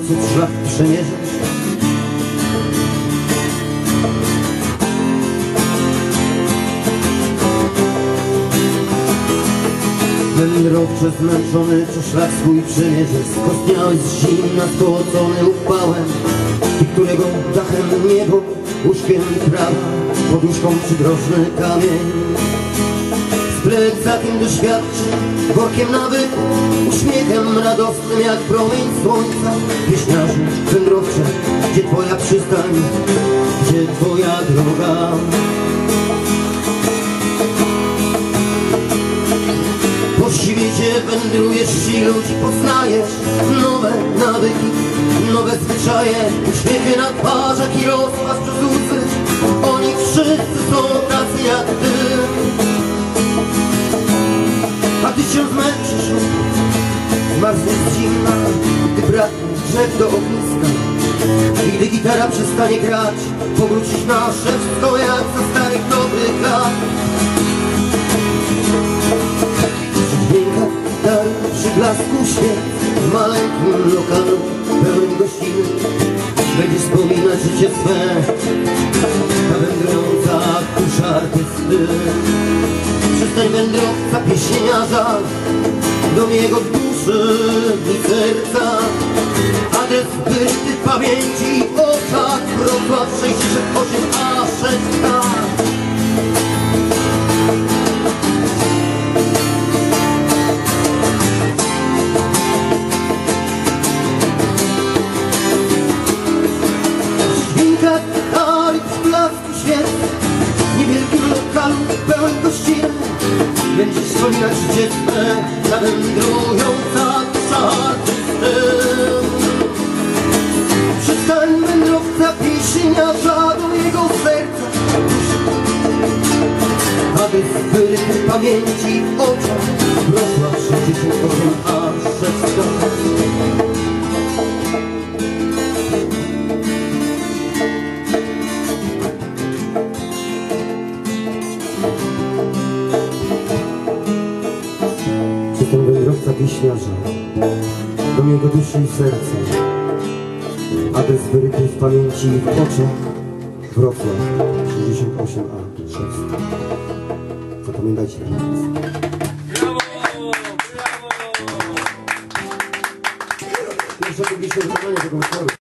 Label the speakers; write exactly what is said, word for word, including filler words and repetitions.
Speaker 1: cud szlak przemierzysz. Wędrowcze zmęczony, co szlak swój przemierzysz. Skostniałeś z zimna, spłocony upałem, i którego dachem niebo, łóżkiem trawa, poduszką przydrożny kamień. Z plecakiem doświadczeń, workiem nawyku, uśmiechem radosnym jak promień słońca. Pieśniarzu wędrowcze, gdzie twoja przystań, gdzie twoja droga? Po świecie wędrujesz i ludzi poznajesz, nowe nawyki, nowe zwyczaje, uśmiechy na twarzach i rozpacz przez łzy. Oni wszyscy są tacy jak ty. A ty się zmęczysz, zmarzniesz z zimna, gdy braknie drzew do ogniska. I gdy gitara przestanie grać, powrócisz na wszystko jak za starych dobrych lat. Przy blasku świec w maleńkim lokalu pełnym gościny będziesz wspominać życie swe, ta wędrująca dusza artysty. Przystań wędrowca, pieśniarza, dom jego duszy i serca. Adres wyryty w pamięci i oczach, Wrocław sześćdziesiąt osiem A sześć K. W niewielkim lokalu pełen gościny będziesz wspominać życie swe, zawędrująca dusza artysty. Przystań wędrowca, pieśniarza, do jego serca. Adres wyryty w pamięci w oczach, Wrocław sześćdziesiąt osiem A sześć K. Jestem wędrowca, pieśniarza, dom jego duszy i serca. Adres wyryty w pamięci i w oczach, Wrocław sześćdziesiąt osiem A sześć. Zapamiętajcie ten adres.
Speaker 2: Brawo! Brawo!
Speaker 1: Pierwsze publiczne wykonanie tego utworu.